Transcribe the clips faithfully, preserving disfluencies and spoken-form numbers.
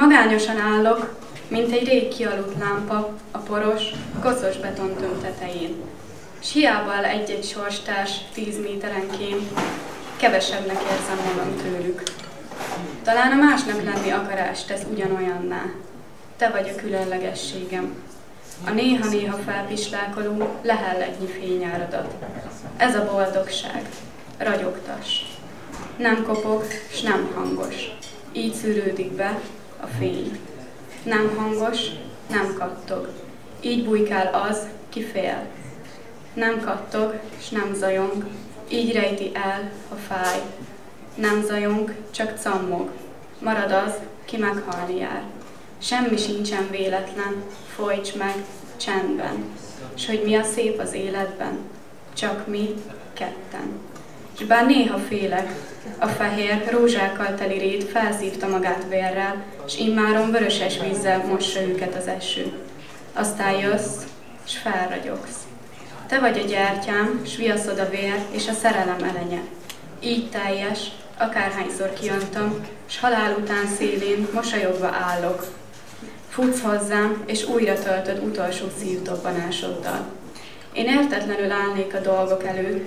Magányosan állok, mint egy rég kialudt lámpa a poros, koszos betontömb tetején. S hiába áll egy-egy sorstárs tíz méterenként, kevesebbnek érzem magam tőlük. Talán a másnak lenni akarás tesz ugyanolyanná. Te vagy a különlegességem. A néha-néha felpislákoló, lehelletnyi fényáradat. Ez a boldogság. Ragyogtass. Nem kopog, s nem hangos. Így szűrődik be a fény. Nem hangos, nem kattog. Így bujkál az, ki fél. Nem kattog, s nem zajong. Így rejti el, ha fáj. Nem zajong, csak cammog. Marad az, ki meghalni jár. Semmi sincsen véletlen, folyts meg, csendben. S hogy mi a szép az életben? Csak mi, ketten. S bár néha félek, a fehér, rózsákkal teli rét felszívta magát vérrel, s immáron vöröses vízzel mossa őket az eső. Aztán jössz, s felragyogsz. Te vagy a gyertyám, s viaszod a vér és a szerelem elenye. Így teljes, akárhányszor kijöntöm, s halál után szélén mosolyogva állok. Futsz hozzám, és újra töltöd utolsó szívdobbanásoddal. Én értetlenül állnék a dolgok előtt.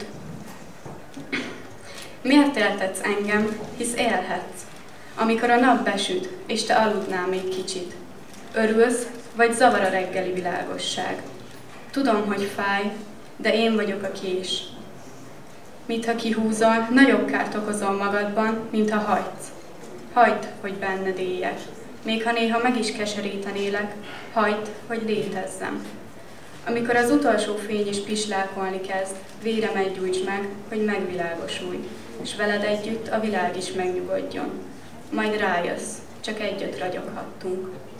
Miért éltetsz engem, hisz élhetsz, amikor a nap besüt, és te aludnál még kicsit? Örülsz, vagy zavar a reggeli világosság? Tudom, hogy fáj, de én vagyok a kés. Mintha kihúzol, nagyobb kárt okozol magadban, mintha hagysz. Hagyd, hogy benned éljek. Még ha néha meg is keserítenélek, hagyd, hogy létezzem. Amikor az utolsó fény is pislákolni kezd, véremet gyújts meg, hogy megvilágosulj, és veled együtt a világ is megnyugodjon. Majd rájössz, csak együtt ragyoghattunk.